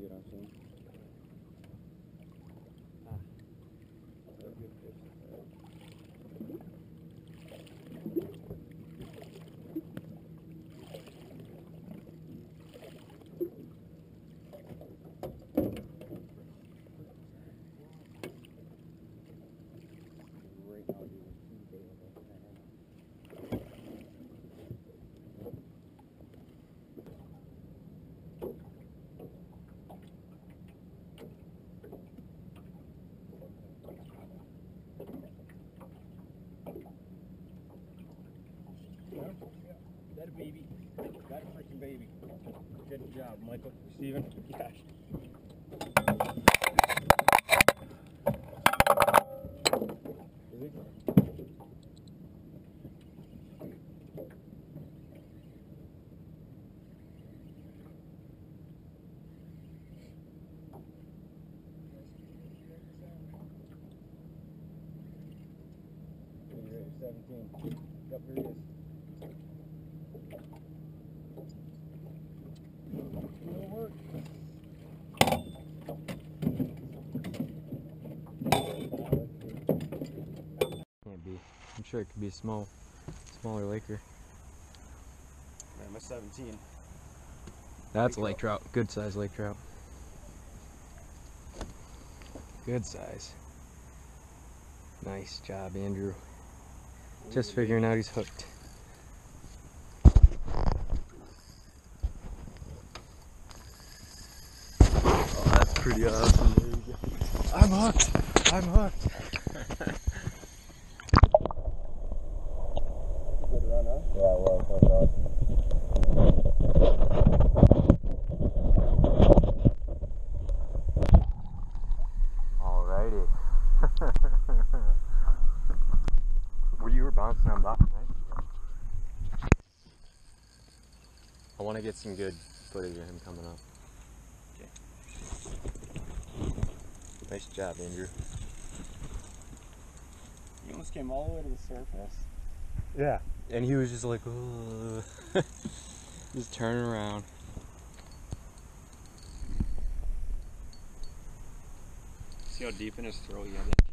see what I'm seeing? Ah. That's a good fish. Right now, dude, he's available. That a baby. That a freaking baby. Good job, Michael. Steven? Gosh. Is he? You're 17. Yep, here he is. Can't be. I'm sure it could be a smaller laker. I'm a 17. That's a lake trout. Good size lake trout. Good size. Nice job, Andrew. Just figuring out he's hooked. Oh, that's pretty awesome. There you go. I'm hooked. I'm hooked. Good run, huh? Yeah, it was. That was awesome. Alrighty. You were bouncing on bottom, right? I want to get some good footage of him coming up. Okay. Nice job, Andrew. You almost came all the way to the surface. Yeah. And he was just like, just turning around. See how deep in his throat he had that?